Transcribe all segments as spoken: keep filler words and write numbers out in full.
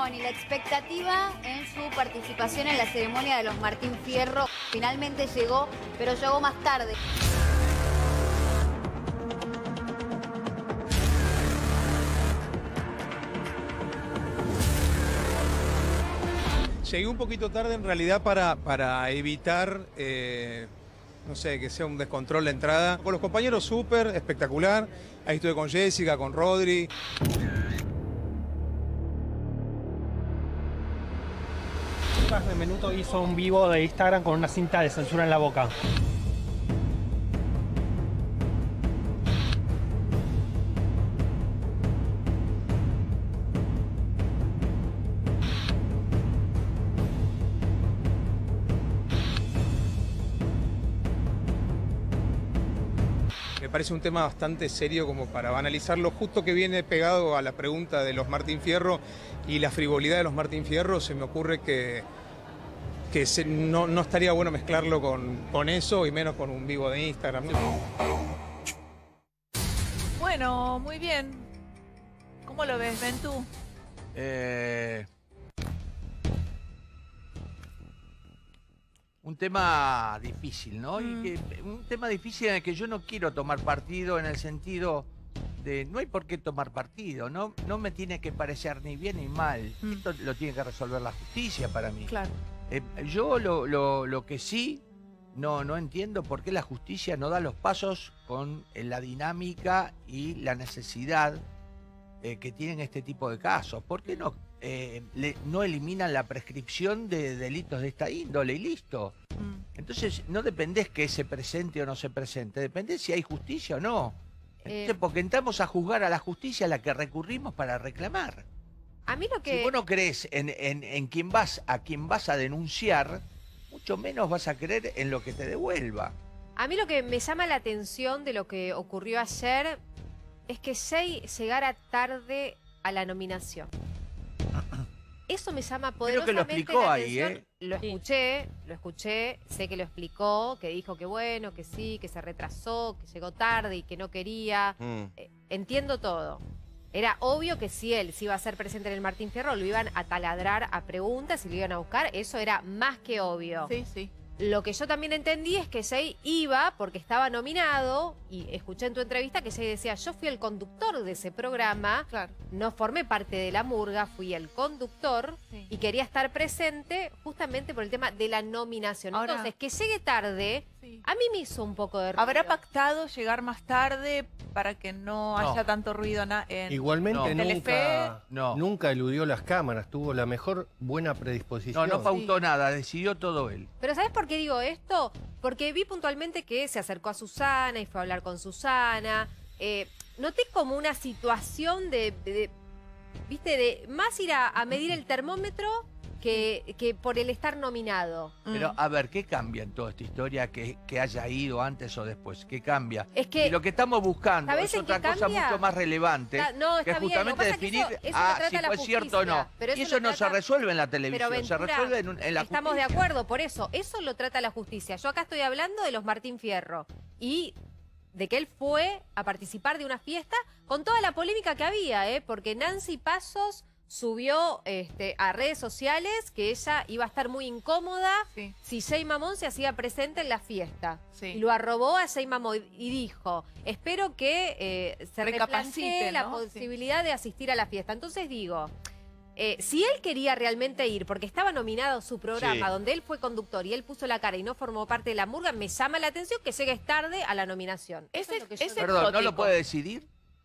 Bueno, y la expectativa en su participación en la ceremonia de los Martín Fierro finalmente llegó, pero llegó más tarde. Llegué un poquito tarde en realidad para, para evitar, eh, no sé, que sea un descontrol la entrada. Con los compañeros súper, espectacular. Ahí estuve con Jessica, con Rodri. Hace minuto hizo un vivo de Instagram con una cinta de censura en la boca. Me parece un tema bastante serio como para banalizarlo, justo que viene pegado a la pregunta de los Martín Fierro y la frivolidad de los Martín Fierro. Se me ocurre que, que se, no, no estaría bueno mezclarlo con, con eso y menos con un vivo de Instagram. Bueno, muy bien. ¿Cómo lo ves, Ventú? Eh... Un tema difícil, ¿no? Mm. Y que, un tema difícil en el que yo no quiero tomar partido en el sentido de no hay por qué tomar partido, no, no me tiene que parecer ni bien ni mal. Mm. Esto lo tiene que resolver la justicia para mí. Claro. Eh, yo lo, lo, lo que sí no, no entiendo por qué la justicia no da los pasos con eh, la dinámica y la necesidad eh, que tienen este tipo de casos. ¿Por qué no? Eh, le, no eliminan la prescripción de delitos de esta índole y listo. Mm. Entonces no dependés que se presente o no se presente, depende si hay justicia o no. Entonces, eh, porque entramos a juzgar a la justicia a la que recurrimos para reclamar. A mí lo que... Si vos no crees en, en, en quien vas, a quien vas a denunciar, mucho menos vas a creer en lo que te devuelva. A mí lo que me llama la atención de lo que ocurrió ayer es que Jay llegara tarde a la nominación. Eso me llama poderosamente Creo que lo explicó la ahí, atención. ¿eh? Lo escuché, lo escuché, sé que lo explicó, que dijo que bueno, que sí, que se retrasó, que llegó tarde y que no quería. Mm. Eh, entiendo todo. Era obvio que si él se iba a ser presente en el Martín Fierro, lo iban a taladrar a preguntas y lo iban a buscar. Eso era más que obvio. Sí, sí. Lo que yo también entendí es que Jay iba porque estaba nominado, y escuché en tu entrevista que Jay decía, yo fui el conductor de ese programa, claro. No formé parte de la murga, fui el conductor, sí. Y quería estar presente justamente por el tema de la nominación. Ahora, entonces, que llegue tarde, sí. A mí me hizo un poco de ruido. ¿Habrá pactado llegar más tarde para que no, no. haya tanto ruido en Igualmente no. nunca, no. nunca eludió las cámaras, tuvo la mejor buena predisposición. No, no pautó sí. nada, decidió todo él. Pero ¿sabes por qué digo esto? Porque vi puntualmente que se acercó a Susana y fue a hablar con Susana. Eh, noté como una situación de, de, de viste, de más ir a, a medir el termómetro que, que por el estar nominado. Pero a ver, ¿qué cambia en toda esta historia que, que haya ido antes o después? ¿Qué cambia? Es que y lo que estamos buscando es otra cosa cambia? mucho más relevante, está, no, que es justamente bien. definir que eso, eso ah, si fue justicia, cierto o no. Pero y eso no trata... se resuelve en la televisión, Ventura, se resuelve en, un, en la estamos justicia. de acuerdo, por eso. Eso lo trata la justicia. Yo acá estoy hablando de los Martín Fierro y de que él fue a participar de una fiesta con toda la polémica que había, ¿eh? Porque Nancy Pasos subió este, a redes sociales que ella iba a estar muy incómoda sí. si Jay Mamón se hacía presente en la fiesta. Sí. Y lo arrobó a Jay Mamón y dijo, espero que eh, se replantee la ¿no? posibilidad sí. de asistir a la fiesta. Entonces digo, eh, si él quería realmente ir, porque estaba nominado su programa, sí. donde él fue conductor y él puso la cara y no formó parte de la murga, me llama la atención que llegues tarde a la nominación. Ese, es lo que yo Perdón, ¿no lo puede decidir?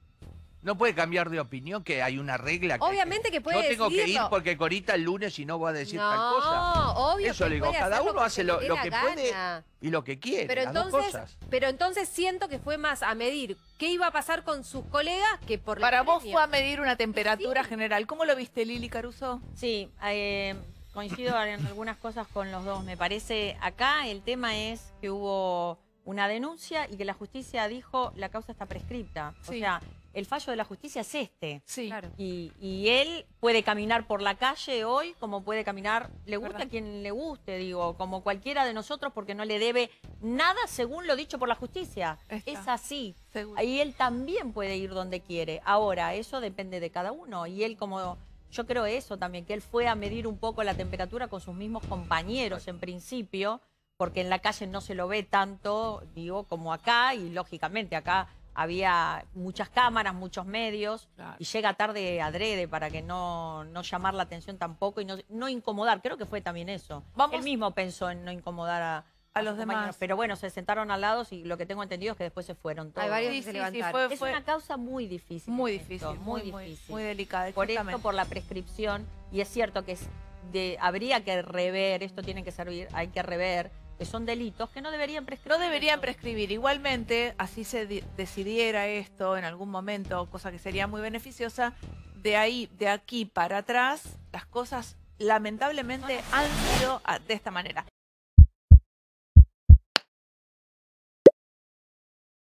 ¿No puede cambiar de opinión, que hay una regla? Que, Obviamente que puede Yo tengo decidirlo. que ir porque Corita el lunes y no va a decir no, tal cosa. No, obvio Eso que le digo, puede cada uno hace lo, lo que gana. puede y lo que quiere, pero las entonces, dos cosas. Pero entonces siento que fue más a medir qué iba a pasar con sus colegas que por la Para premia. vos fue a medir una temperatura sí. general. ¿Cómo lo viste, Lili Caruso? Sí, eh, coincido en algunas cosas con los dos. Me parece, acá el tema es que hubo una denuncia y que la justicia dijo la causa está prescripta. Sí. O sea, el fallo de la justicia es este. Sí. Claro. Y, y él puede caminar por la calle hoy como puede caminar, le gusta ¿verdad? A quien le guste, digo, como cualquiera de nosotros, porque no le debe nada según lo dicho por la justicia. Está. Es así. Seguro. Y él también puede ir donde quiere. Ahora, eso depende de cada uno. Y él, como yo creo eso también, que él fue a medir un poco la temperatura con sus mismos compañeros en principio, porque en la calle no se lo ve tanto, digo, como acá, y lógicamente acá había muchas cámaras, muchos medios, claro. y llega tarde adrede para que no, no llamar la atención tampoco y no, no incomodar. Creo que fue también eso. Vamos. Él mismo pensó en no incomodar a, a, a los demás. Pero bueno, se sentaron al lado y lo que tengo entendido es que después se fueron todos. Hay varios sí, que se sí, levantaron. Sí, fue, fue... Es una causa muy difícil. Muy difícil. Esto, muy, muy difícil. Muy, muy delicada. Por esto, por la prescripción. Y es cierto que es de, habría que rever, esto tiene que servir, hay que rever, que son delitos que no deberían prescribir. No deberían prescribir. Igualmente, así se decidiera esto en algún momento, cosa que sería muy beneficiosa, de ahí, de aquí para atrás, las cosas lamentablemente han sido de esta manera.